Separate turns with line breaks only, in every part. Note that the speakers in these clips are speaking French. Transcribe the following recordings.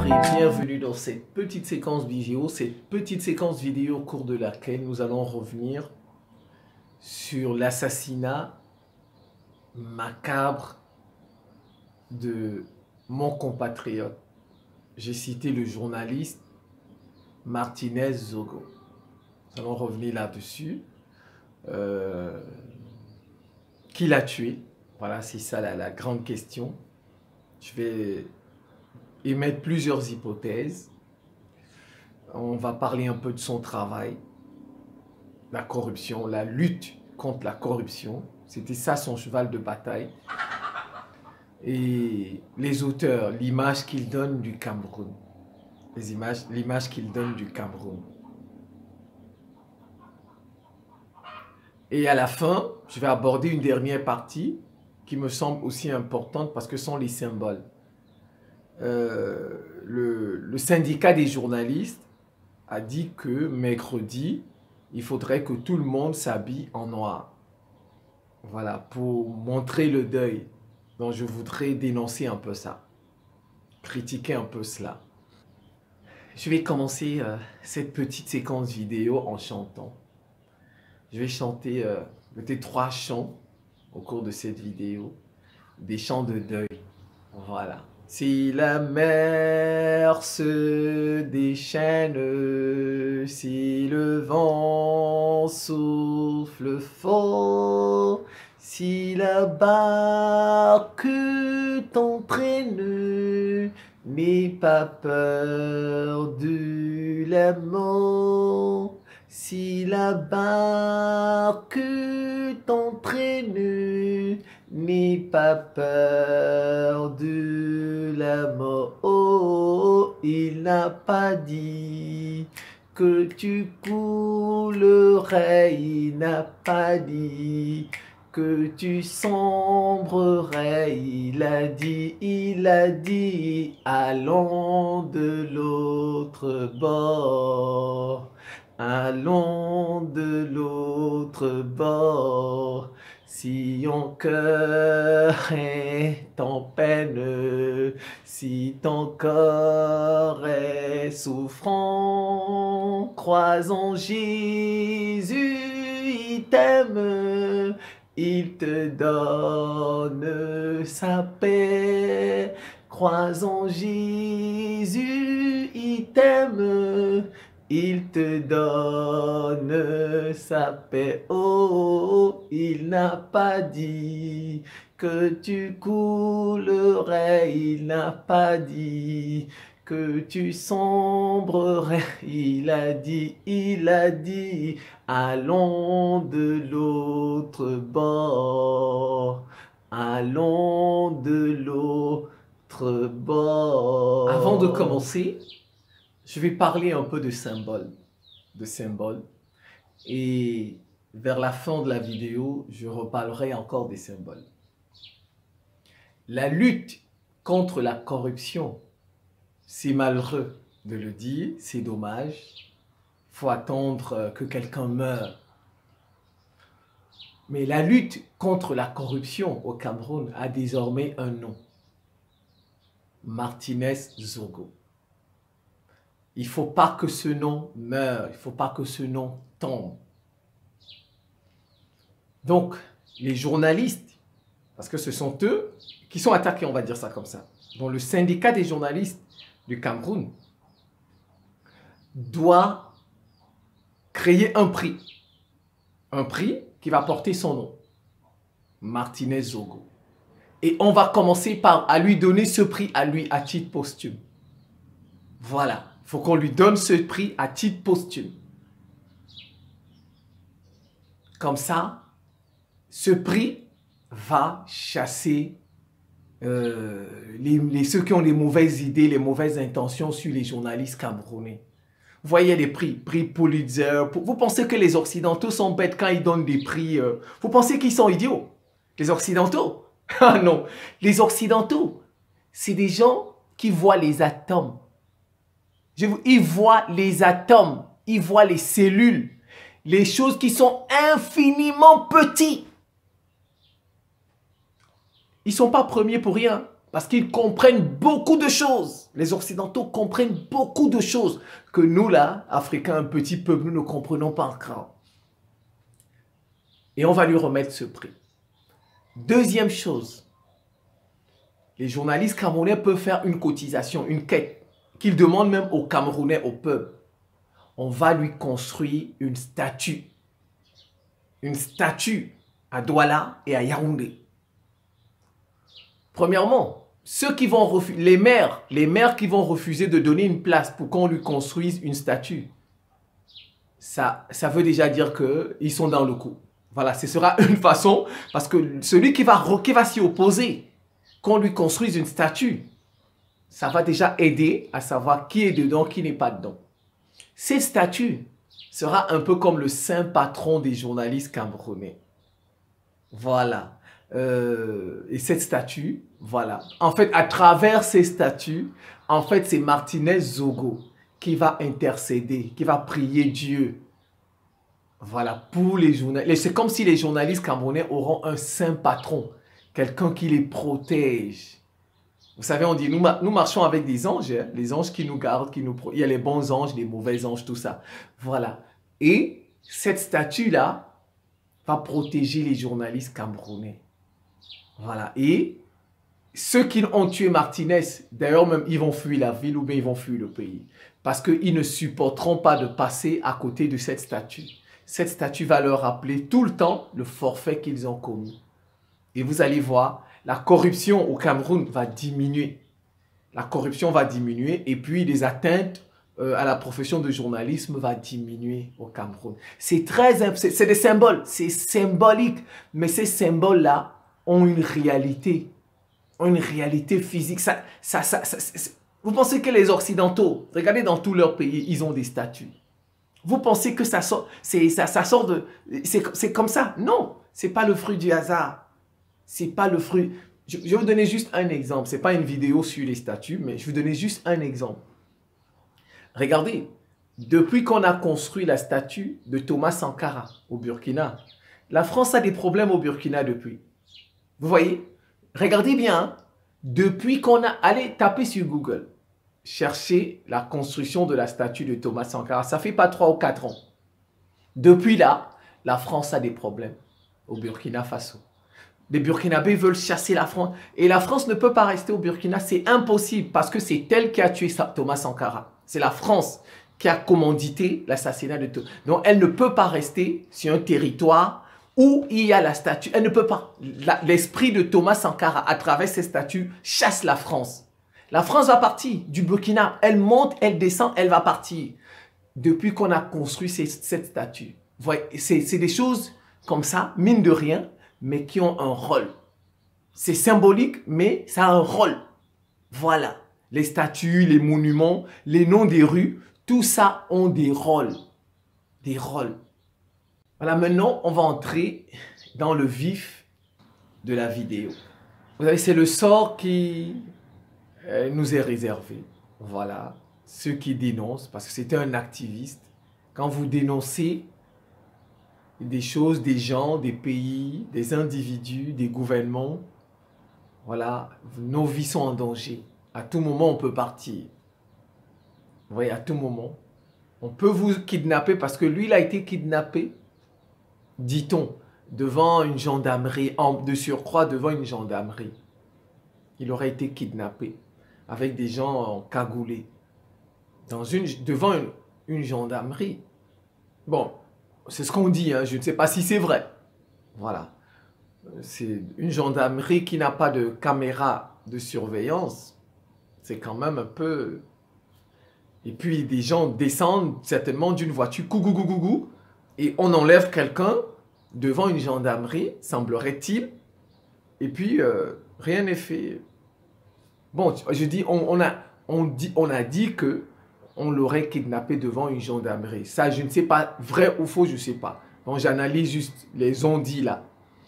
Bonjour et bienvenue dans cette petite séquence vidéo, au cours de laquelle nous allons revenir sur l'assassinat macabre de mon compatriote. J'ai cité le journaliste Martinez Zogo. Nous allons revenir là-dessus. Qui l'a tué? Voilà, c'est ça la grande question. Je vais émettre plusieurs hypothèses. On va parler un peu de son travail, la corruption, la lutte contre la corruption. C'était ça son cheval de bataille. Et les auteurs, l'image qu'ils donnent du Cameroun. L'image qu'ils donnent du Cameroun. Et à la fin, je vais aborder une dernière partie qui me semble aussi importante parce que ce sont les symboles. Le syndicat des journalistes a dit que mercredi, il faudrait que tout le monde s'habille en noir. Voilà, pour montrer le deuil. Donc je voudrais dénoncer un peu ça, critiquer un peu cela. Je vais commencer cette petite séquence vidéo en chantant. Je vais chanter peut-être 3 chants au cours de cette vidéo, des chants de deuil. Voilà. Si la mer se déchaîne, si le vent souffle fort, si la barque t'entraîne, n'aie pas peur de la mort. Si la barque t'entraîne, n'aie pas peur de la mort. Oh, il n'a pas dit que tu coulerais, il n'a pas dit que tu sombrerais, il a dit, allons de l'autre bord. Allons de l'autre bord, si ton cœur est en peine, si ton corps est souffrant, croisons Jésus, il t'aime, il te donne sa paix. Croisons Jésus, il t'aime, il te donne sa paix. Oh, il n'a pas dit que tu coulerais, il n'a pas dit que tu sombrerais, il a dit, allons de l'autre bord, allons de l'autre bord. Avant de commencer, je vais parler un peu de symboles. Et vers la fin de la vidéo, je reparlerai encore des symboles. La lutte contre la corruption, c'est malheureux de le dire, c'est dommage. Il faut attendre que quelqu'un meure. Mais la lutte contre la corruption au Cameroun a désormais un nom. Martinez Zogo. Il ne faut pas que ce nom meure, il ne faut pas que ce nom tombe. Donc, les journalistes, parce que ce sont eux qui sont attaqués, on va dire ça comme ça. Donc, le syndicat des journalistes du Cameroun doit créer un prix qui va porter son nom, Martinez Zogo. Et on va commencer par à lui donner ce prix à lui à titre posthume. Voilà. Il faut qu'on lui donne ce prix à titre posthume. Comme ça, ce prix va chasser ceux qui ont les mauvaises idées, les mauvaises intentions sur les journalistes camerounais. Vous voyez les prix, prix Pulitzer. Vous pensez que les Occidentaux sont bêtes quand ils donnent des prix? Vous pensez qu'ils sont idiots? Les Occidentaux? Ah non, les Occidentaux, c'est des gens qui voient les atomes. Ils voient les atomes, ils voient les cellules, les choses qui sont infiniment petites. Ils ne sont pas premiers pour rien. Parce qu'ils comprennent beaucoup de choses. Les Occidentaux comprennent beaucoup de choses que nous, là, Africains, un petit peuple, nous ne comprenons pas encore. Et on va lui remettre ce prix. Deuxième chose, les journalistes camerounais peuvent faire une cotisation, une quête, qu'ils demandent même aux Camerounais, au peuple. On va lui construire une statue. Une statue à Douala et à Yaoundé. Premièrement, ceux qui vont refuser, les maires qui vont refuser de donner une place pour qu'on lui construise une statue, ça veut déjà dire qu'ils sont dans le coup. Voilà, ce sera une façon, parce que celui qui va s'y opposer, qu'on lui construise une statue, ça va déjà aider à savoir qui est dedans, qui n'est pas dedans. Cette statue sera un peu comme le saint patron des journalistes camerounais. Voilà. Et cette statue, voilà. En fait, à travers ces statues, en fait, c'est Martinez Zogo qui va intercéder, qui va prier Dieu. Voilà, pour les journalistes. C'est comme si les journalistes camerounais auront un saint patron, quelqu'un qui les protège. Vous savez, on dit, nous marchons avec des anges, hein, les anges qui nous gardent, il y a les bons anges, les mauvais anges, tout ça. Voilà. Et cette statue-là va protéger les journalistes camerounais. Voilà. Et ceux qui ont tué Martinez, d'ailleurs même, ils vont fuir la ville ou bien ils vont fuir le pays. Parce qu'ils ne supporteront pas de passer à côté de cette statue. Cette statue va leur rappeler tout le temps le forfait qu'ils ont commis. Et vous allez voir, la corruption au Cameroun va diminuer. La corruption va diminuer et puis les atteintes à la profession de journalisme va diminuer au Cameroun. C'est des symboles, c'est symbolique. Mais ces symboles-là ont une réalité physique. Vous pensez que les Occidentaux, regardez dans tous leurs pays, ils ont des statues. Vous pensez que ça sort de... C'est comme ça? Non, c'est pas le fruit du hasard. C'est pas le fruit... Je vais vous donner juste un exemple. Ce n'est pas une vidéo sur les statues, mais je vais vous donner juste un exemple. Regardez, depuis qu'on a construit la statue de Thomas Sankara au Burkina, la France a des problèmes au Burkina depuis. Vous voyez? Regardez bien, hein? Depuis qu'on a... Allez taper sur Google. Chercher la construction de la statue de Thomas Sankara. Ça fait pas 3 ou 4 ans. Depuis là, la France a des problèmes au Burkina Faso. Les Burkinabés veulent chasser la France. Et la France ne peut pas rester au Burkina. C'est impossible parce que c'est elle qui a tué Thomas Sankara. C'est la France qui a commandité l'assassinat de Thomas. Donc elle ne peut pas rester sur un territoire où il y a la statue. Elle ne peut pas. L'esprit de Thomas Sankara, à travers ces statues, chasse la France. La France va partir du Burkina. Elle monte, elle descend, elle va partir. Depuis qu'on a construit cette statue. C'est des choses comme ça, mine de rien, mais qui ont un rôle. C'est symbolique, mais ça a un rôle. Voilà. Les statues, les monuments, les noms des rues, tout ça ont des rôles. Des rôles. Voilà, maintenant, on va entrer dans le vif de la vidéo. Vous savez, c'est le sort qui nous est réservé. Voilà. Ceux qui dénoncent, parce que c'était un activiste. Quand vous dénoncez des choses, des gens, des pays, des individus, des gouvernements, voilà, nos vies sont en danger. À tout moment, on peut partir. Vous voyez, à tout moment. On peut vous kidnapper parce que lui, il a été kidnappé, dit-on, devant une gendarmerie, de surcroît devant une gendarmerie. Il aurait été kidnappé avec des gens cagoulés devant une gendarmerie. Bon, c'est ce qu'on dit, hein, je ne sais pas si c'est vrai. Voilà. C'est une gendarmerie qui n'a pas de caméra de surveillance. C'est quand même un peu... Et puis des gens descendent certainement d'une voiture, coucou, et on enlève quelqu'un devant une gendarmerie, semblerait-il. Et puis rien n'est fait. Bon, je dis, on a dit que on l'aurait kidnappé devant une gendarmerie. Ça, je ne sais pas, vrai ou faux, je ne sais pas. Donc j'analyse juste les on-dit là.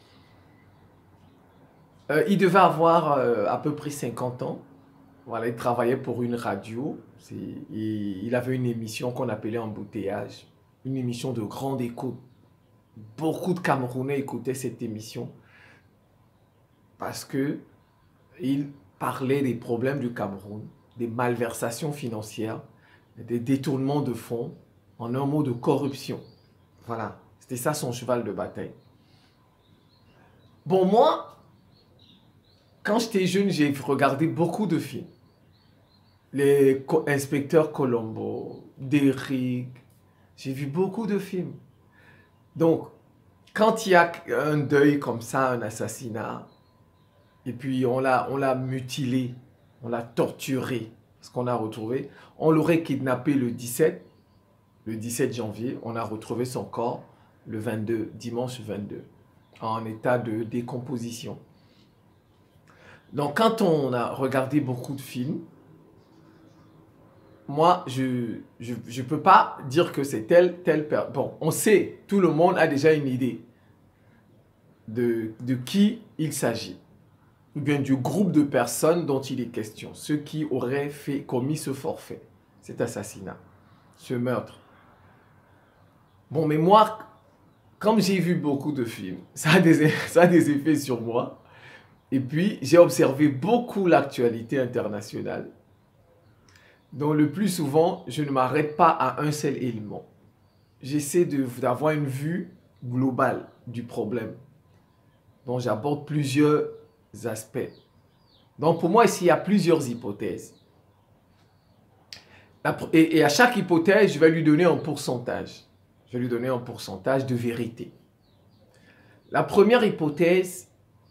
Il devait avoir à peu près 50 ans. Voilà, il travaillait pour une radio. Il avait une émission qu'on appelait Embouteillage. Une émission de grande écoute. Beaucoup de Camerounais écoutaient cette émission. Parce que parlait des problèmes du Cameroun, des malversations financières, des détournements de fonds, en un mot de corruption. Voilà, c'était ça son cheval de bataille. Bon, moi, quand j'étais jeune, j'ai regardé beaucoup de films. Les inspecteurs Colombo, Derrick, j'ai vu beaucoup de films. Donc, quand il y a un deuil comme ça, un assassinat, et puis on l'a mutilé, on l'a torturé, ce qu'on a retrouvé, on l'aurait kidnappé le 17 janvier, on a retrouvé son corps le 22, dimanche 22, en état de décomposition. Donc quand on a regardé beaucoup de films, moi, je peux pas dire que c'est tel personne. Bon, on sait, tout le monde a déjà une idée de qui il s'agit, ou bien du groupe de personnes dont il est question, ceux qui auraient commis ce forfait, cet assassinat, ce meurtre. Bon, mais moi, comme j'ai vu beaucoup de films, ça a des effets sur moi, et puis j'ai observé beaucoup l'actualité internationale. Donc le plus souvent, je ne m'arrête pas à un seul élément. J'essaie d'avoir une vue globale du problème. Donc j'aborde plusieurs aspects. Donc pour moi, ici, il y a plusieurs hypothèses. Et à chaque hypothèse, je vais lui donner un pourcentage. Je vais lui donner un pourcentage de vérité. La première hypothèse,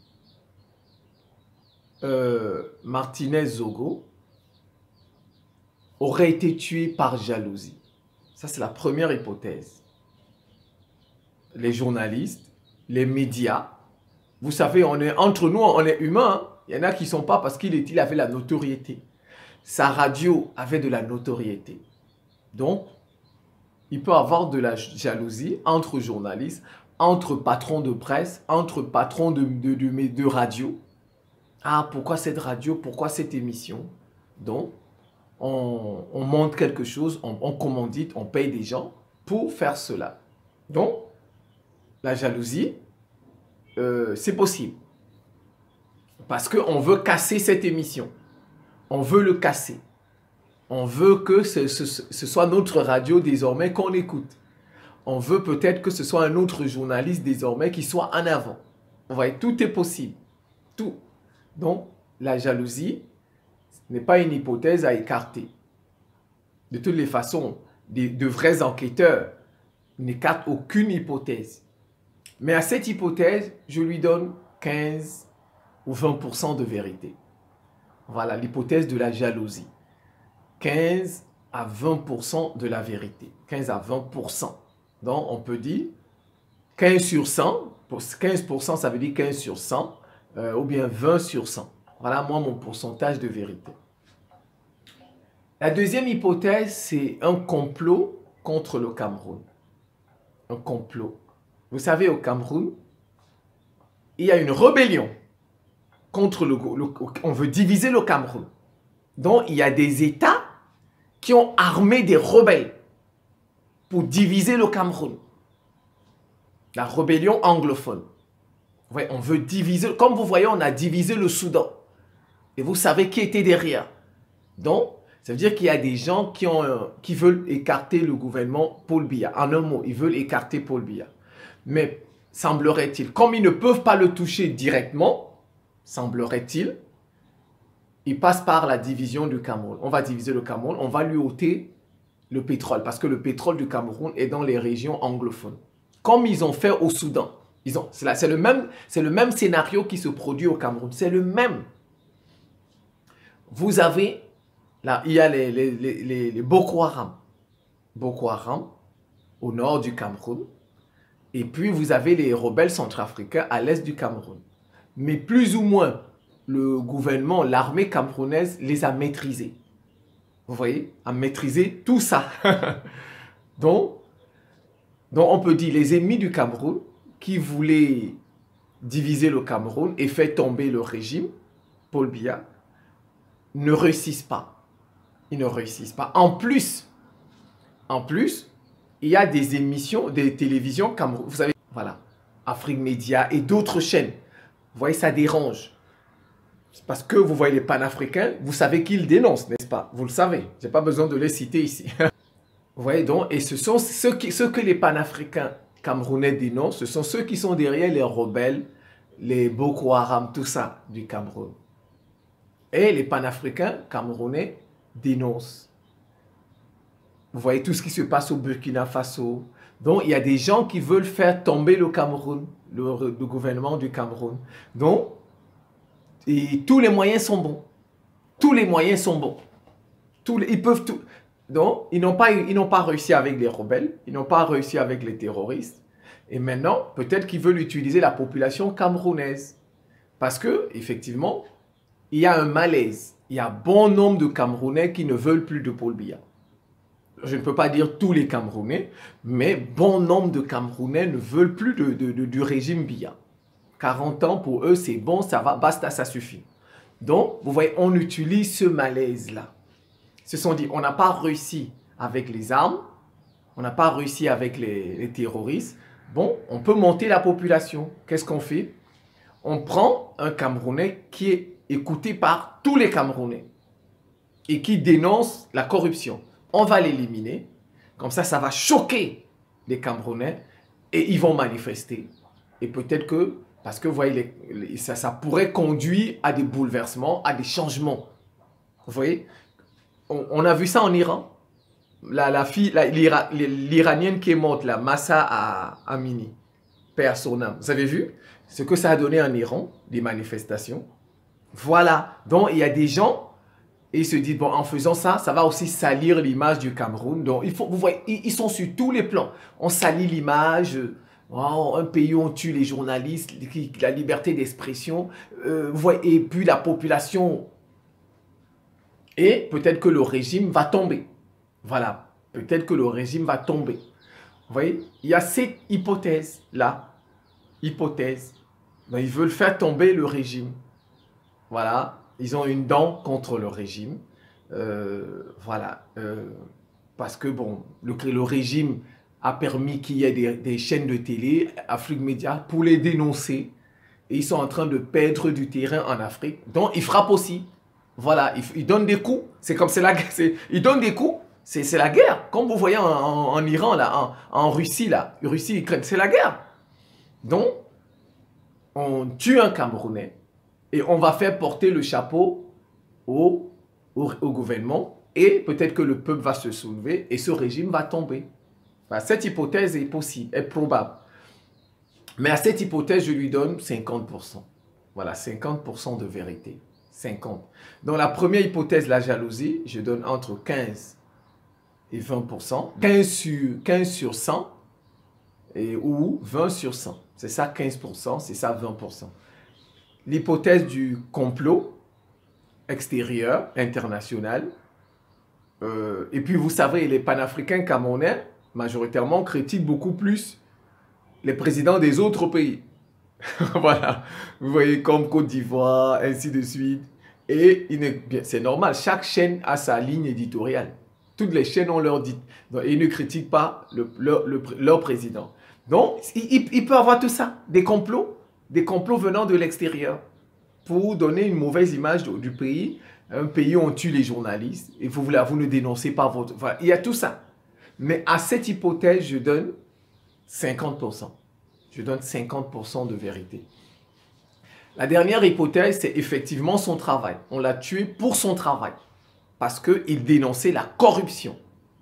Martinez Zogo aurait été tué par jalousie. Ça, c'est la première hypothèse. Les journalistes, les médias, vous savez, entre nous, on est humains. Hein? Il y en a qui ne sont pas parce qu'il avait la notoriété. Sa radio avait de la notoriété. Donc, il peut y avoir de la jalousie entre journalistes, entre patrons de presse, entre patrons de radio. Ah, pourquoi cette radio? Pourquoi cette émission? Donc, on monte quelque chose, on commandite, on paye des gens pour faire cela. Donc, la jalousie, c'est possible. Parce qu'on veut casser cette émission. On veut le casser. On veut que ce soit notre radio désormais qu'on écoute. On veut peut-être que ce soit un autre journaliste désormais qui soit en avant. Vous voyez, tout est possible. Tout. Donc, la jalousie n'est pas une hypothèse à écarter. De toutes les façons, de vrais enquêteurs n'écartent aucune hypothèse. Mais à cette hypothèse, je lui donne 15 ou 20% de vérité. Voilà l'hypothèse de la jalousie. 15 à 20% de la vérité. 15 à 20%. Donc, on peut dire 15 sur 100. Pour 15%, ça veut dire 15 sur 100. Ou bien 20 sur 100. Voilà, moi, mon pourcentage de vérité. La deuxième hypothèse, c'est un complot contre le Cameroun. Un complot. Vous savez, au Cameroun, il y a une rébellion contre on veut diviser le Cameroun. Donc, il y a des États qui ont armé des rebelles pour diviser le Cameroun. La rébellion anglophone. Ouais, on veut diviser. Comme vous voyez, on a divisé le Soudan. Et vous savez qui était derrière. Donc, ça veut dire qu'il y a des gens qui veulent écarter le gouvernement Paul Biya. En un mot, ils veulent écarter Paul Biya. Mais, semblerait-il, comme ils ne peuvent pas le toucher directement, semblerait-il, ils passent par la division du Cameroun. On va diviser le Cameroun, on va lui ôter le pétrole. Parce que le pétrole du Cameroun est dans les régions anglophones. Comme ils ont fait au Soudan. C'est le même scénario qui se produit au Cameroun. C'est le même. Vous avez, là, il y a les Boko Haram. Boko Haram, au nord du Cameroun. Et puis, vous avez les rebelles centrafricains à l'est du Cameroun. Mais plus ou moins, le gouvernement, l'armée camerounaise les a maîtrisés. Vous voyez? A maîtrisé tout ça. Donc, on peut dire les ennemis du Cameroun qui voulaient diviser le Cameroun et faire tomber le régime, Paul Biya, ne réussissent pas. Ils ne réussissent pas. En plus, il y a des émissions, des télévisions Cameroun. Vous savez, voilà, Afrique Média et d'autres chaînes. Vous voyez, ça dérange. Parce que vous voyez les panafricains, vous savez qu'ils dénoncent, n'est-ce pas? Vous le savez, je n'ai pas besoin de les citer ici. Vous voyez donc, et ce sont ceux que les panafricains camerounais dénoncent, ce sont ceux qui sont derrière les rebelles, les Boko Haram, tout ça du Cameroun. Et les panafricains camerounais dénoncent. Vous voyez tout ce qui se passe au Burkina Faso. Donc, il y a des gens qui veulent faire tomber le Cameroun, le gouvernement du Cameroun. Donc, et tous les moyens sont bons. Tous les moyens sont bons. Ils peuvent tout. Donc, ils n'ont pas réussi avec les rebelles. Ils n'ont pas réussi avec les terroristes. Et maintenant, peut-être qu'ils veulent utiliser la population camerounaise. Parce que, effectivement, il y a un malaise. Il y a bon nombre de Camerounais qui ne veulent plus de Paul Biya. Je ne peux pas dire tous les Camerounais, mais bon nombre de Camerounais ne veulent plus du régime Biya. 40 ans, pour eux, c'est bon, ça va, basta, ça suffit. Donc, vous voyez, on utilise ce malaise-là. Ils se sont dit, on n'a pas réussi avec les armes, on n'a pas réussi avec les terroristes. Bon, on peut monter la population. Qu'est-ce qu'on fait? On prend un Camerounais qui est écouté par tous les Camerounais et qui dénonce la corruption. On va l'éliminer. Comme ça va choquer les Camerounais et ils vont manifester. Et peut-être que, parce que vous voyez, ça pourrait conduire à des bouleversements, à des changements. Vous voyez, on a vu ça en Iran. L'Iranienne qui est morte, la Massa Amini, paix à son âme. Vous avez vu ce que ça a donné en Iran, des manifestations. Voilà. Donc, il y a des gens, et ils se disent, bon, en faisant ça, ça va aussi salir l'image du Cameroun. Donc, vous voyez, ils sont sur tous les plans. On salit l'image. Oh, un pays où on tue les journalistes, la liberté d'expression, et puis la population. Et peut-être que le régime va tomber. Voilà, peut-être que le régime va tomber. Vous voyez, il y a cette hypothèse-là. Hypothèse. Donc, ils veulent faire tomber le régime. Voilà, ils ont une dent contre le régime. Voilà, parce que bon, le régime a permis qu'il y ait des chaînes de télé, Afrique Média, pour les dénoncer. Et ils sont en train de perdre du terrain en Afrique. Donc, ils frappent aussi. Voilà, ils donnent des coups. C'est comme c'est la guerre. Ils donnent des coups. C'est la guerre. Comme vous voyez en Iran, là, en Russie, là. Russie, Ukraine, c'est la guerre. Donc, on tue un Camerounais et on va faire porter le chapeau au gouvernement. Et peut-être que le peuple va se soulever et ce régime va tomber. Enfin, cette hypothèse est possible, est probable. Mais à cette hypothèse, je lui donne 50%. Voilà, 50% de vérité. 50. Dans la première hypothèse, la jalousie, je donne entre 15 et 20%. 15 sur 100 ou 20 sur 100. C'est ça 15%, c'est ça 20%. L'hypothèse du complot extérieur, international. Et puis vous savez, les panafricains camerounais, majoritairement, critiquent beaucoup plus les présidents des autres pays. Voilà, vous voyez, comme Côte d'Ivoire, ainsi de suite. Et c'est normal, chaque chaîne a sa ligne éditoriale. Toutes les chaînes ont leur dit. Donc, ils ne critiquent pas leur président. Donc, il peut y avoir tout ça, des complots venant de l'extérieur pour donner une mauvaise image du pays, un pays où on tue les journalistes et vous ne dénoncez pas votre... Voilà, il y a tout ça. Mais à cette hypothèse, je donne 50%. Je donne 50% de vérité. La dernière hypothèse, c'est effectivement son travail. On l'a tué pour son travail. Parce qu'il dénonçait la corruption.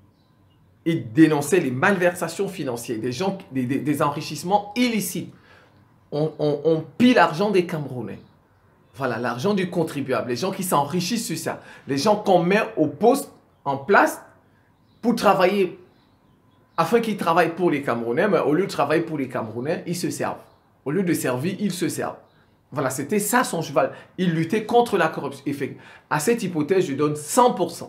Il dénonçait les malversations financières, des enrichissements illicites. On pille l'argent des Camerounais. Voilà, l'argent du contribuable. Les gens qui s'enrichissent sur ça. Les gens qu'on met au poste, en place, pour travailler, afin qu'ils travaillent pour les Camerounais, mais au lieu de travailler pour les Camerounais, ils se servent. Au lieu de servir, ils se servent. Voilà, c'était ça son cheval. Il luttait contre la corruption. À cette hypothèse, je donne 100%.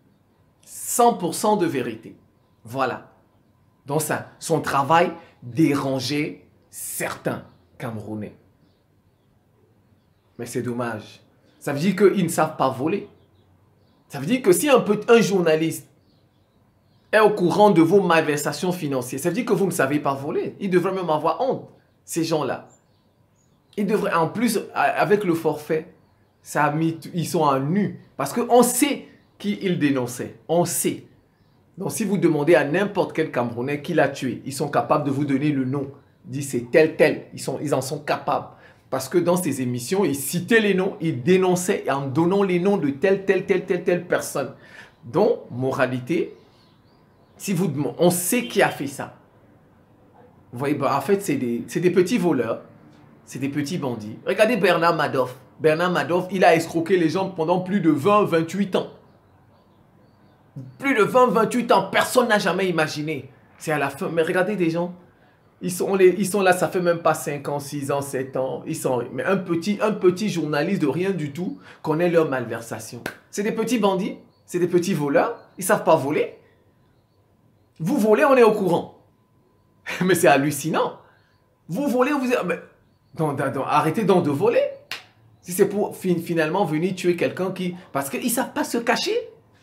100% de vérité. Voilà. Donc ça, son travail dérangeait certains Camerounais. Mais c'est dommage. Ça veut dire qu'ils ne savent pas voler. Ça veut dire que si un journaliste est au courant de vos malversations financières, ça veut dire que vous ne savez pas voler. Ils devraient même avoir honte, ces gens-là. Ils devraient, en plus, avec le forfait, Ça a mis, ils sont à nu. Parce qu'on sait qui ils dénonçaient. On sait. Donc, si vous demandez à n'importe quel Camerounais qui l'a tué, ils sont capables de vous donner le nom. Ils disent c'est tel, tel. Ils en sont capables. Parce que dans ces émissions, ils citaient les noms, ils dénonçaient en donnant les noms de telle personne. Donc, moralité, si vous demandez, on sait qui a fait ça. Vous voyez, en fait, c'est des petits voleurs. C'est des petits bandits. Regardez Bernard Madoff. Bernard Madoff, il a escroqué les gens pendant plus de 20-28 ans. Plus de 20-28 ans, personne n'a jamais imaginé. C'est à la fin. Mais regardez des gens, ils sont là, ça fait même pas 5 ans, 6 ans, 7 ans. Mais un petit journaliste de rien du tout connaît leur malversation. C'est des petits bandits, c'est des petits voleurs, ils ne savent pas voler. Vous volez, on est au courant. Mais c'est hallucinant. Vous volez, vous... Mais, arrêtez donc de voler. Si c'est pour finalement venir tuer quelqu'un qui... Parce qu'ils ne savent pas se cacher.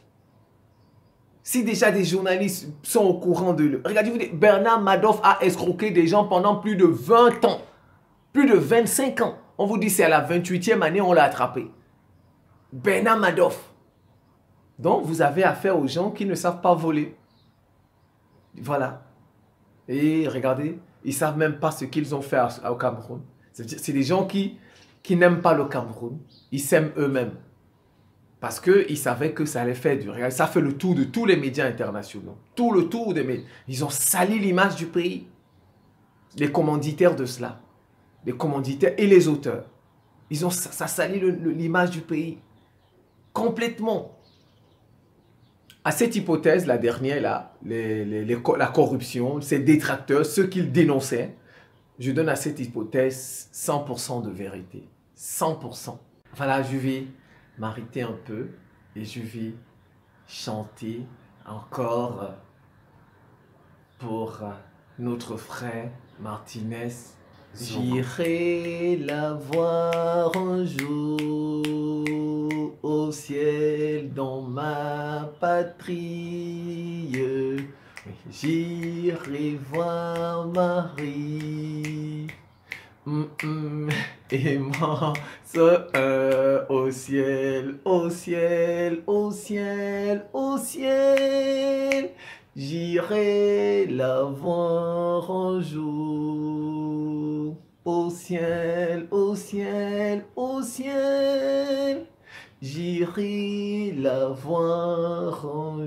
Si déjà des journalistes sont au courant de... Regardez-vous, Bernard Madoff a escroqué des gens pendant plus de 20 ans. Plus de 25 ans. On vous dit c'est à la 28e année on l'a attrapé. Bernard Madoff. Donc vous avez affaire aux gens qui ne savent pas voler. Voilà. Et regardez, ils ne savent même pas ce qu'ils ont fait au Cameroun. C'est des gens qui n'aiment pas le Cameroun. Ils s'aiment eux-mêmes. Parce qu'ils savaient que ça allait faire du... Ça fait le tour de tous les médias internationaux. Tout le tour des médias. Ils ont sali l'image du pays. Les commanditaires de cela. Les commanditaires et les auteurs. Ça salit l'image du pays. Complètement. À cette hypothèse, la dernière, là, la corruption, ces détracteurs, ceux qu'ils dénonçaient, je donne à cette hypothèse 100% de vérité. 100%. Voilà, je vais m'arrêter un peu et je vais chanter encore pour notre frère Martinez. J'irai la voir un jour au ciel dans ma patrie. J'irai voir Marie. Aimant au ciel, au ciel, au ciel, au ciel. J'irai la voir un jour. Au ciel, au ciel, au ciel. J'irai la voir un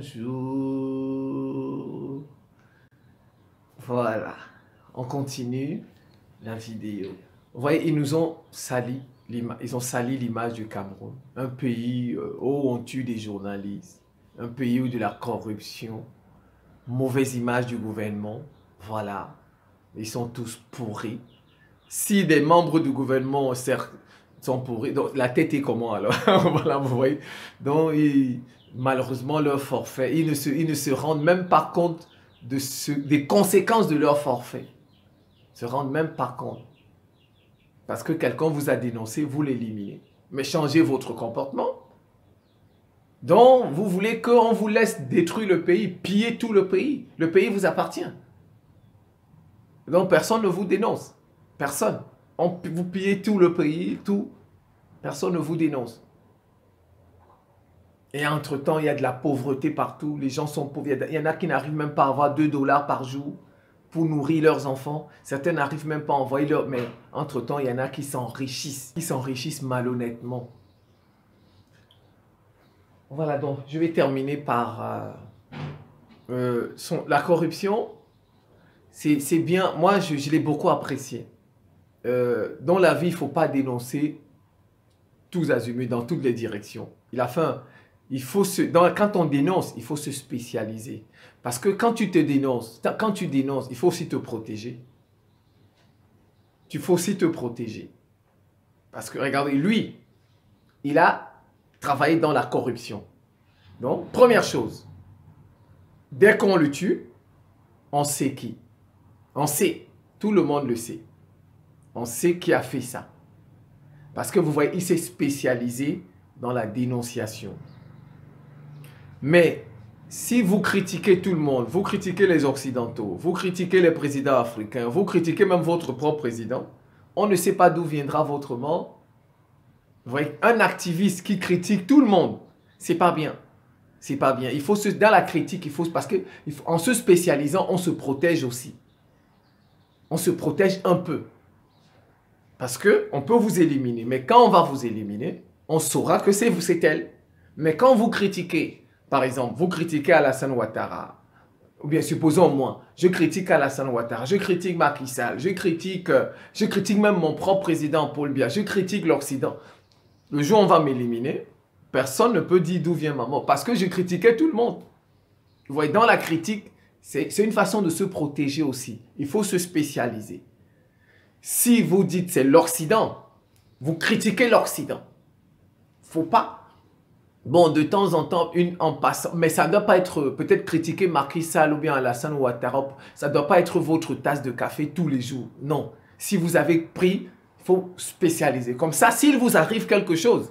jour. Voilà, on continue la vidéo. Vous voyez, ils nous ont sali l'image du Cameroun. Un pays où on tue des journalistes. Un pays où de la corruption. Mauvaise image du gouvernement. Voilà. Ils sont tous pourris. Si des membres du gouvernement sont pourris, donc la tête est comment alors? Voilà, vous voyez. Donc, malheureusement, leur forfait, ils ne se rendent même pas compte des conséquences de leur forfait. Ils ne se rendent même pas compte. Parce que quelqu'un vous a dénoncé, vous l'éliminez. Mais changez votre comportement. Donc, vous voulez qu'on vous laisse détruire le pays, piller tout le pays. Le pays vous appartient. Donc, personne ne vous dénonce. Personne. Vous pillez tout le pays, tout. Personne ne vous dénonce. Et entre-temps, il y a de la pauvreté partout. Les gens sont pauvres. Il y en a qui n'arrivent même pas à avoir 2 $ par jour pour nourrir leurs enfants. Certains n'arrivent même pas à envoyer leur... Mais entre-temps, il y en a qui s'enrichissent. Qui s'enrichissent malhonnêtement. Voilà, donc je vais terminer par... la corruption, c'est bien. Moi, je l'ai beaucoup apprécié. Dans la vie, il ne faut pas dénoncer tous azimuts, dans toutes les directions. Quand on dénonce, il faut se spécialiser. Parce que quand tu dénonces, il faut aussi te protéger. Il faut aussi te protéger. Parce que, regardez, lui, il a travaillé dans la corruption. Donc, première chose, dès qu'on le tue, on sait qui. On sait, tout le monde le sait. On sait qui a fait ça. Parce que vous voyez, il s'est spécialisé dans la dénonciation. Mais si vous critiquez tout le monde, vous critiquez les Occidentaux, vous critiquez les présidents africains, vous critiquez même votre propre président, on ne sait pas d'où viendra votre mort. Vous voyez, un activiste qui critique tout le monde, c'est pas bien. C'est pas bien. Il faut dans la critique, parce que en se spécialisant, on se protège aussi. On se protège un peu. Parce qu'on peut vous éliminer. Mais quand on va vous éliminer, on saura que c'est vous, c'est elle. Mais quand vous critiquez, par exemple, vous critiquez Alassane Ouattara, ou bien supposons moi, je critique Alassane Ouattara, je critique Macky Sall, je critique même mon propre président Paul Biya, je critique l'Occident. Le jour où on va m'éliminer, personne ne peut dire d'où vient ma mort. Parce que je critiquais tout le monde. Vous voyez, dans la critique, c'est une façon de se protéger aussi. Il faut se spécialiser. Si vous dites c'est l'Occident, vous critiquez l'Occident. Faut pas. Bon, de temps en temps, en passant, mais ça ne doit pas être, peut-être critiquer Macky Sall ou bien Alassane Ouattara, ça ne doit pas être votre tasse de café tous les jours. Non. Si vous avez pris, il faut spécialiser. Comme ça, s'il vous arrive quelque chose,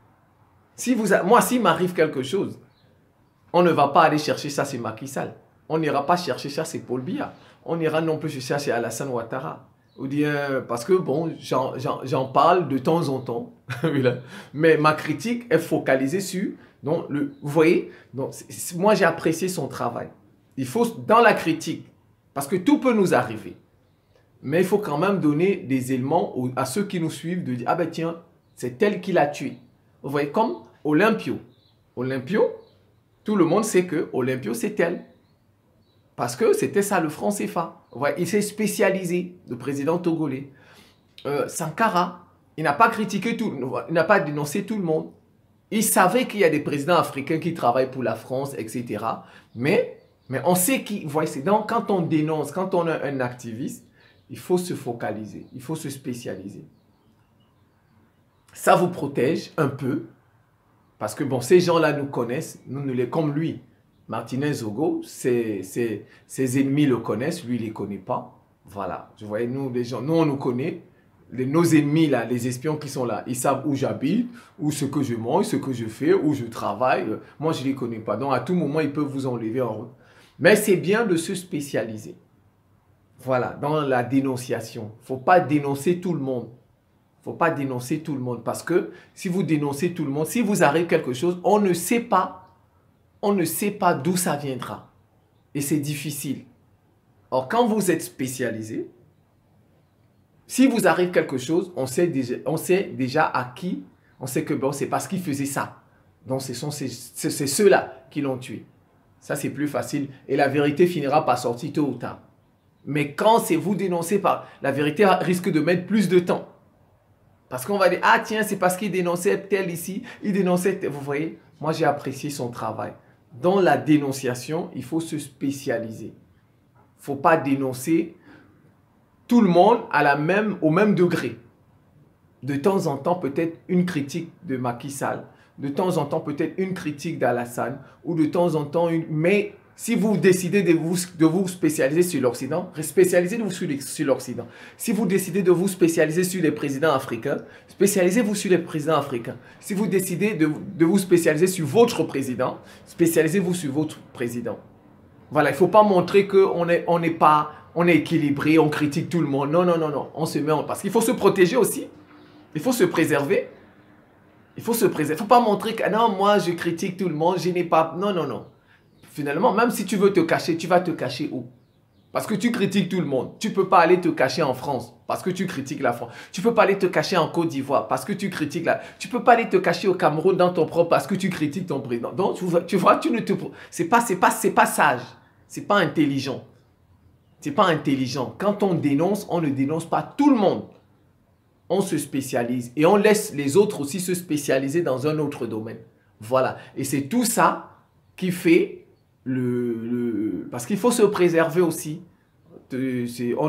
moi, s'il m'arrive quelque chose, on ne va pas aller chercher ça, c'est Macky Sall. On n'ira pas chercher ça, c'est Paul Biya. On ira non plus chercher Alassane Ouattara. Ou bien, parce que bon, j'en parle de temps en temps. Mais ma critique est focalisée sur, donc, vous voyez, donc, moi j'ai apprécié son travail. Il faut, dans la critique, parce que tout peut nous arriver. Mais il faut quand même donner des éléments à ceux qui nous suivent, de dire, ah ben tiens, c'est elle qui l'a tué. Vous voyez, comme Olympio. Olympio, tout le monde sait que Olympio, c'est elle. Parce que c'était ça le franc CFA. Ouais, il s'est spécialisé, le président togolais. Sankara, il n'a pas critiqué tout, il n'a pas dénoncé tout le monde. Il savait qu'il y a des présidents africains qui travaillent pour la France, etc. Mais on sait qui. Voyez, c'est donc quand on dénonce, quand on est un activiste, il faut se focaliser, il faut se spécialiser. Ça vous protège un peu. Parce que bon, ces gens-là nous connaissent, comme lui. Martinez Zogo, ses ennemis le connaissent, lui, il ne les connaît pas. Voilà, vous voyez, nous, les gens, nous, on nous connaît. Nos ennemis, là, les espions qui sont là, ils savent où j'habite, où ce que je mange, ce que je fais, où je travaille. Moi, je ne les connais pas. Donc, à tout moment, ils peuvent vous enlever en route. Mais c'est bien de se spécialiser. Voilà, dans la dénonciation. Il ne faut pas dénoncer tout le monde. Il ne faut pas dénoncer tout le monde. Parce que si vous dénoncez tout le monde, si vous arrive quelque chose, on ne sait pas d'où ça viendra. Et c'est difficile. Or, quand vous êtes spécialisé, si vous arrive quelque chose, on sait déjà à qui, on sait que bon, c'est parce qu'il faisait ça. Donc, c'est ceux-là qui l'ont tué. Ça, c'est plus facile. Et la vérité finira par sortir tôt ou tard. Mais quand c'est vous dénoncé par... La vérité risque de mettre plus de temps. Parce qu'on va dire, ah tiens, c'est parce qu'il dénonçait tel ici, il dénonçait tel. Vous voyez, moi j'ai apprécié son travail. Dans la dénonciation, il faut se spécialiser. Il ne faut pas dénoncer tout le monde au même degré. De temps en temps, peut-être une critique de Macky Sall. De temps en temps, peut-être une critique d'Alassane. Ou de temps en temps, mais si vous décidez de vous spécialiser sur l'Occident, spécialisez-vous sur l'Occident. Si vous décidez de vous spécialiser sur les présidents africains, spécialisez-vous sur les présidents africains. Si vous décidez de vous spécialiser sur votre président, spécialisez-vous sur votre président. Voilà, il ne faut pas montrer qu'on est équilibré, on critique tout le monde. Non, non, non, non. On se met parce qu'il faut se protéger aussi. Il faut se préserver. Il faut se préserver. Il ne faut pas montrer que non, moi je critique tout le monde, je n'ai pas... Non, non, non. Finalement, même si tu veux te cacher, tu vas te cacher où? Parce que tu critiques tout le monde. Tu ne peux pas aller te cacher en France parce que tu critiques la France. Tu ne peux pas aller te cacher en Côte d'Ivoire parce que tu critiques la... Tu ne peux pas aller te cacher au Cameroun dans ton propre parce que tu critiques ton président. Donc, tu vois, tu ne te... C'est pas sage. C'est pas intelligent. C'est pas intelligent. Quand on dénonce, on ne dénonce pas tout le monde. On se spécialise et on laisse les autres aussi se spécialiser dans un autre domaine. Voilà. Et c'est tout ça qui fait parce qu'il faut se préserver aussi. Tu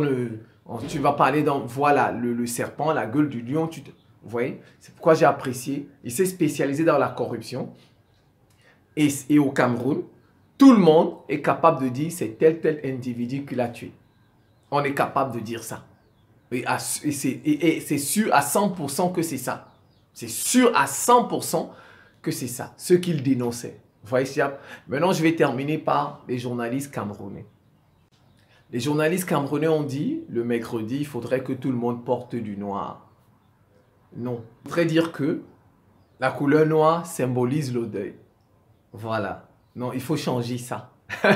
vas pas aller dans... Voilà, le serpent, la gueule du lion. Vous voyez? C'est pourquoi j'ai apprécié. Il s'est spécialisé dans la corruption. Et au Cameroun, tout le monde est capable de dire c'est tel individu qui l'a tué. On est capable de dire ça. Et c'est sûr à 100% que c'est ça. C'est sûr à 100% que c'est ça, ce qu'il dénonçait. Vous voyez, maintenant, je vais terminer par les journalistes camerounais. Les journalistes camerounais ont dit, le mercredi, il faudrait que tout le monde porte du noir. Non. Je voudrais dire que la couleur noire symbolise le deuil. Voilà. Non, il faut changer ça.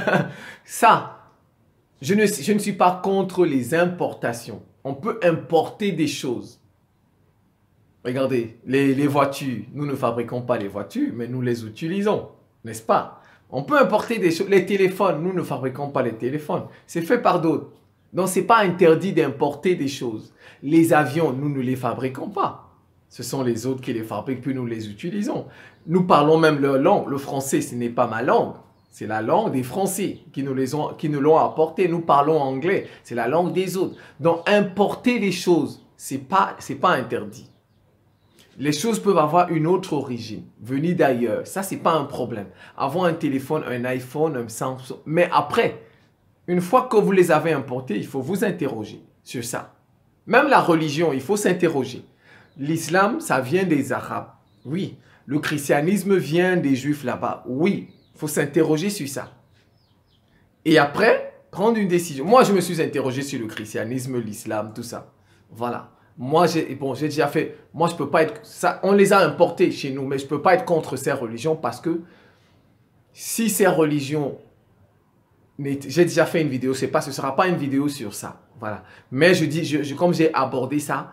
Ça, je ne suis pas contre les importations. On peut importer des choses. Regardez, les voitures, nous ne fabriquons pas les voitures, mais nous les utilisons, n'est-ce pas? On peut importer des choses. Les téléphones, nous ne fabriquons pas les téléphones. C'est fait par d'autres. Donc, ce n'est pas interdit d'importer des choses. Les avions, nous ne les fabriquons pas. Ce sont les autres qui les fabriquent, puis nous les utilisons. Nous parlons même leur langue. Le français, ce n'est pas ma langue. C'est la langue des Français qui nous l'ont apporté. Nous parlons anglais. C'est la langue des autres. Donc, importer les choses, ce n'est pas interdit. Les choses peuvent avoir une autre origine, venir d'ailleurs. Ça, ce n'est pas un problème. Avoir un téléphone, un iPhone, un Samsung. Mais après, une fois que vous les avez importés, il faut vous interroger sur ça. Même la religion, il faut s'interroger. L'islam, ça vient des Arabes. Oui. Le christianisme vient des Juifs là-bas. Oui. Il faut s'interroger sur ça. Et après, prendre une décision. Moi, je me suis interrogé sur le christianisme, l'islam, tout ça. Voilà. Moi, j'ai déjà fait... Moi, je peux pas être... Ça, on les a importés chez nous, mais je peux pas être contre ces religions parce que si ces religions... J'ai déjà fait une vidéo, ce ne sera pas une vidéo sur ça. Voilà. Mais je dis, comme j'ai abordé ça,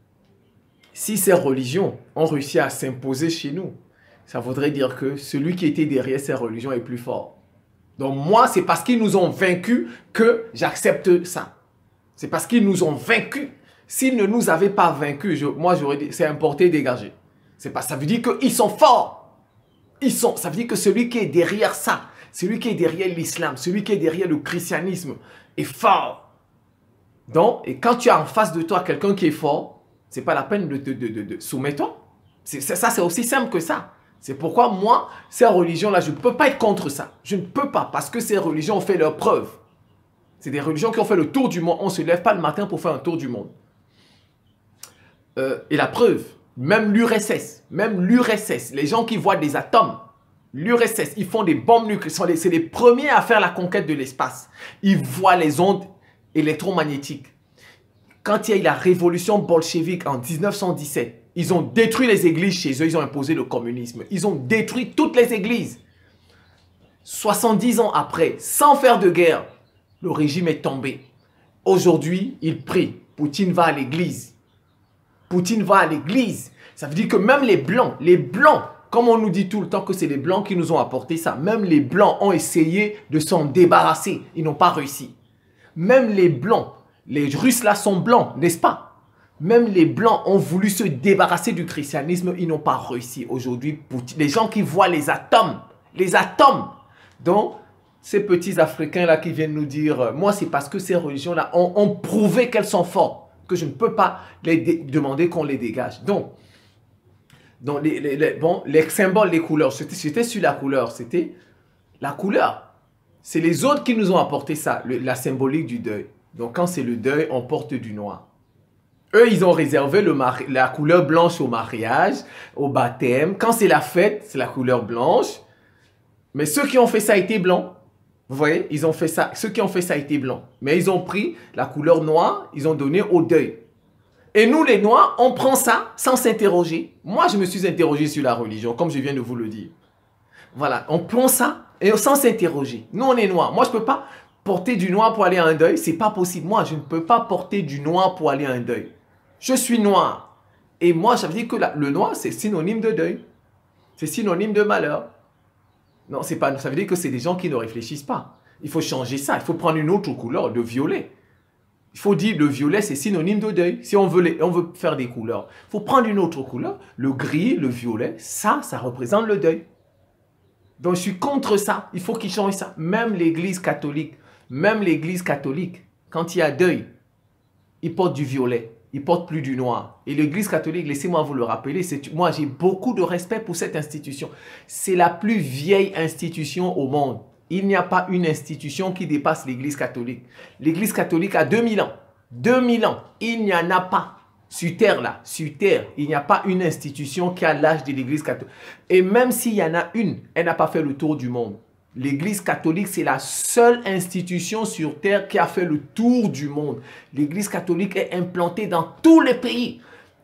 si ces religions ont réussi à s'imposer chez nous, ça voudrait dire que celui qui était derrière ces religions est plus fort. Donc moi, c'est parce qu'ils nous ont vaincus que j'accepte ça. C'est parce qu'ils nous ont vaincus. S'ils ne nous avaient pas vaincus, moi j'aurais dit, c'est importé, dégagé. Ça veut dire qu'ils sont forts. Ça veut dire que celui qui est derrière ça, celui qui est derrière l'islam, celui qui est derrière le christianisme est fort. Donc, et quand tu as en face de toi quelqu'un qui est fort, c'est pas la peine de soumettre-toi. Ça, c'est aussi simple que ça. C'est pourquoi moi, ces religions-là, je ne peux pas être contre ça. Je ne peux pas parce que ces religions ont fait leurs preuves. C'est des religions qui ont fait le tour du monde. On ne se lève pas le matin pour faire un tour du monde. Et la preuve, même l'URSS, les gens qui voient des atomes, l'URSS, ils font des bombes nucléaires. C'est les premiers à faire la conquête de l'espace. Ils voient les ondes électromagnétiques. Quand il y a eu la révolution bolchevique en 1917, ils ont détruit les églises chez eux, ils ont imposé le communisme. Ils ont détruit toutes les églises. 70 ans après, sans faire de guerre, le régime est tombé. Aujourd'hui, ils prient. Poutine va à l'église. Poutine va à l'église. Ça veut dire que même les Blancs, comme on nous dit tout le temps que c'est les Blancs qui nous ont apporté ça, même les Blancs ont essayé de s'en débarrasser. Ils n'ont pas réussi. Même les Blancs, les Russes là sont blancs, n'est-ce pas? Même les Blancs ont voulu se débarrasser du christianisme, ils n'ont pas réussi. Aujourd'hui, les gens qui voient les atomes. Donc, ces petits Africains là qui viennent nous dire, moi c'est parce que ces religions là ont prouvé qu'elles sont fortes, que je ne peux pas demander qu'on les dégage. Donc les symboles, les couleurs, c'était sur la couleur, C'est les autres qui nous ont apporté ça, la symbolique du deuil. Donc quand c'est le deuil, on porte du noir. Eux, ils ont réservé la couleur blanche au mariage, au baptême. Quand c'est la fête, c'est la couleur blanche. Mais ceux qui ont fait ça étaient blancs. Vous voyez, ils ont fait ça. Ceux qui ont fait ça étaient blancs. Mais ils ont pris la couleur noire, ils ont donné au deuil. Et nous, les noirs, on prend ça sans s'interroger. Moi, je me suis interrogé sur la religion, comme je viens de vous le dire. Voilà, on prend ça et sans s'interroger. Nous, on est noirs. Moi, je ne peux pas porter du noir pour aller à un deuil. Ce n'est pas possible. Moi, je ne peux pas porter du noir pour aller à un deuil. Je suis noir. Et moi, ça veut dire que le noir, c'est synonyme de deuil. C'est synonyme de malheur. Non, c'est pas, ça veut dire que c'est des gens qui ne réfléchissent pas. Il faut changer ça. Il faut prendre une autre couleur, le violet. Il faut dire le violet, c'est synonyme de deuil. Si on veut faire des couleurs, il faut prendre une autre couleur. Le gris, le violet, ça représente le deuil. Donc, je suis contre ça. Il faut qu'ils changent ça. Même l'Église catholique, quand il y a deuil, ils portent du violet. Ils ne portent plus du noir. Et l'Église catholique, laissez-moi vous le rappeler, moi j'ai beaucoup de respect pour cette institution. C'est la plus vieille institution au monde. Il n'y a pas une institution qui dépasse l'Église catholique. L'Église catholique a 2000 ans. 2000 ans. Il n'y en a pas. Sur terre là, il n'y a pas une institution qui a l'âge de l'Église catholique. Et même s'il y en a une, elle n'a pas fait le tour du monde. L'Église catholique, c'est la seule institution sur terre qui a fait le tour du monde. L'Église catholique est implantée dans tous les pays.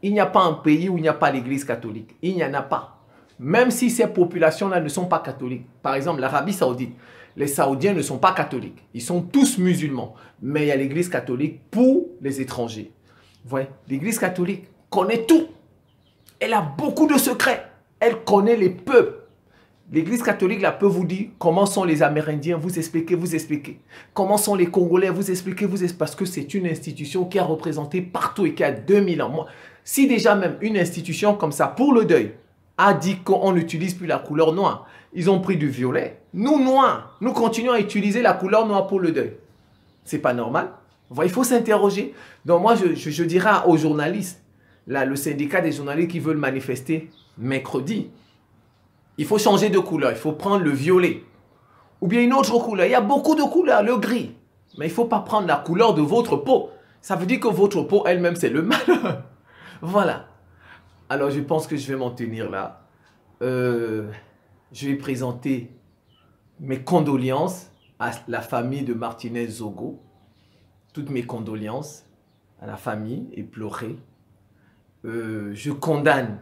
Il n'y a pas un pays où il n'y a pas l'église catholique. Il n'y en a pas. Même si ces populations-là ne sont pas catholiques. Par exemple, l'Arabie Saoudite. Les Saoudiens ne sont pas catholiques. Ils sont tous musulmans. Mais il y a l'église catholique pour les étrangers. Vous voyez, l'église catholique connaît tout. Elle a beaucoup de secrets. Elle connaît les peuples. L'église catholique là, peut vous dire comment sont les Amérindiens, vous expliquez, vous expliquez. Comment sont les Congolais, vous expliquez, vous expliquez. Parce que c'est une institution qui a représenté partout et qui a 2000 ans. Moi, si déjà même une institution comme ça, pour le deuil, a dit qu'on n'utilise plus la couleur noire, ils ont pris du violet. Nous, noirs, nous continuons à utiliser la couleur noire pour le deuil. C'est pas normal. Il faut s'interroger. Donc moi, je dirais aux journalistes, là, le syndicat des journalistes qui veulent manifester mercredi, il faut changer de couleur. Il faut prendre le violet. Ou bien une autre couleur. Il y a beaucoup de couleurs, le gris. Mais il ne faut pas prendre la couleur de votre peau. Ça veut dire que votre peau elle-même, c'est le mal. Voilà. Alors, je pense que je vais m'en tenir là. Je vais présenter mes condoléances à la famille de Martinez Zogo. Toutes mes condoléances à la famille et pleurer. Je condamne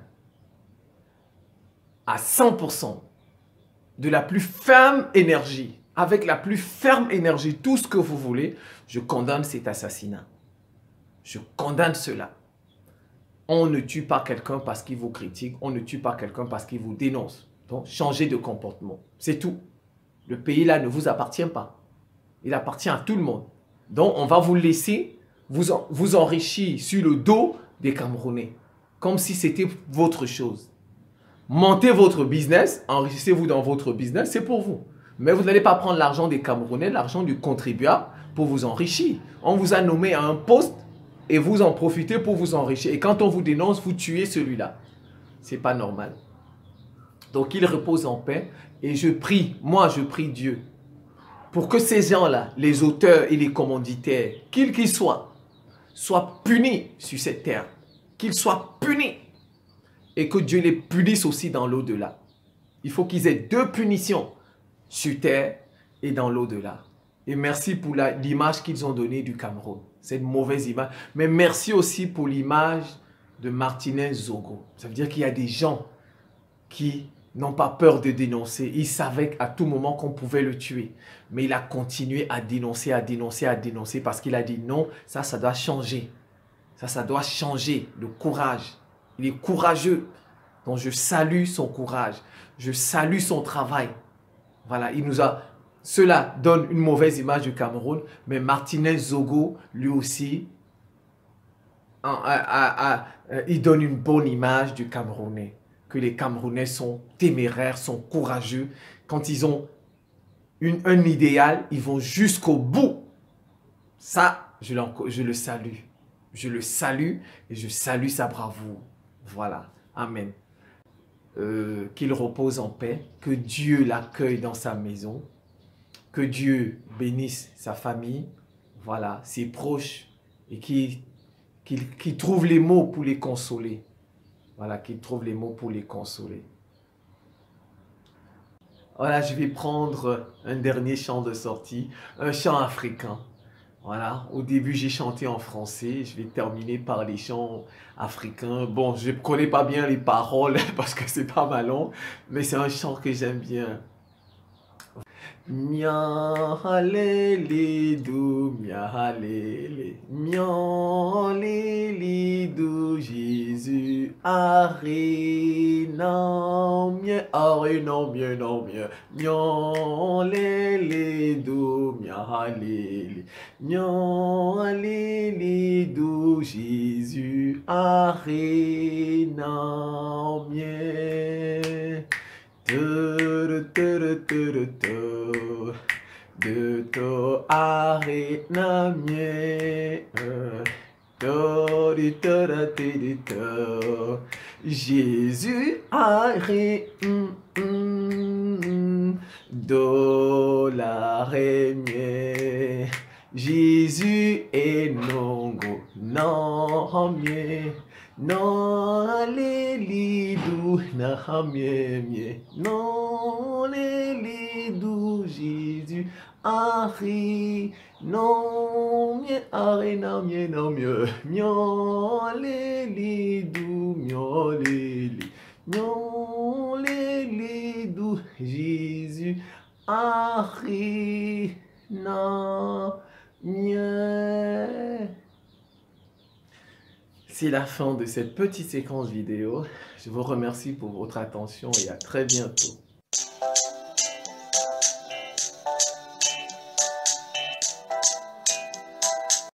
à 100% de la plus ferme énergie, avec la plus ferme énergie, tout ce que vous voulez, je condamne cet assassinat. Je condamne cela. On ne tue pas quelqu'un parce qu'il vous critique, on ne tue pas quelqu'un parce qu'il vous dénonce. Donc, changez de comportement. C'est tout. Le pays là ne vous appartient pas. Il appartient à tout le monde. Donc, on va vous laisser vous enrichir sur le dos des Camerounais, comme si c'était votre chose. Montez votre business, enrichissez-vous dans votre business, c'est pour vous. Mais vous n'allez pas prendre l'argent des Camerounais, l'argent du contribuable pour vous enrichir. On vous a nommé à un poste et vous en profitez pour vous enrichir. Et quand on vous dénonce, vous tuez celui-là. Ce n'est pas normal. Donc il repose en paix et je prie, moi je prie Dieu, pour que ces gens-là, les auteurs et les commanditaires, quels qu'ils soient punis sur cette terre. Qu'ils soient punis. Et que Dieu les punisse aussi dans l'au-delà. Il faut qu'ils aient deux punitions sur terre et dans l'au-delà. Et merci pour l'image qu'ils ont donnée du Cameroun. C'est une mauvaise image. Mais merci aussi pour l'image de Martinez Zogo. Ça veut dire qu'il y a des gens qui n'ont pas peur de dénoncer. Il savait à tout moment qu'on pouvait le tuer. Mais il a continué à dénoncer, à dénoncer, à dénoncer parce qu'il a dit non, ça doit changer. Ça doit changer. Le courage. Il est courageux. Donc je salue son courage. Je salue son travail. Voilà, cela donne une mauvaise image du Cameroun. Mais Martinez Zogo, lui aussi, il donne une bonne image du Camerounais. Que les Camerounais sont téméraires, sont courageux. Quand ils ont un idéal, ils vont jusqu'au bout. Ça, je le salue. Je le salue et je salue sa bravoure. Voilà. Amen. Qu'il repose en paix. Que Dieu l'accueille dans sa maison. Que Dieu bénisse sa famille. Voilà. Ses proches. Et qu'il trouve les mots pour les consoler. Voilà. Qu'il trouve les mots pour les consoler. Voilà. Je vais prendre un dernier chant de sortie. Un chant africain. Voilà, au début j'ai chanté en français, je vais terminer par les chants africains. Bon, je ne connais pas bien les paroles parce que c'est pas ma langue, mais c'est un chant que j'aime bien. Mialele do, mialele, mialele do, Jésus, non mien, non mien, mialele do, mialele, mialele do, Jésus, non mien. De to arena mie Jésus arrête do la mie Jésus est nongo non mie non les lidou na mie non les lidou Jésus Ari, non, mien, are, na, mien, non, mieux. Mion, les, dou, mion, les, dou. Jésus, Ari, non, mien. C'est la fin de cette petite séquence vidéo. Je vous remercie pour votre attention et à très bientôt.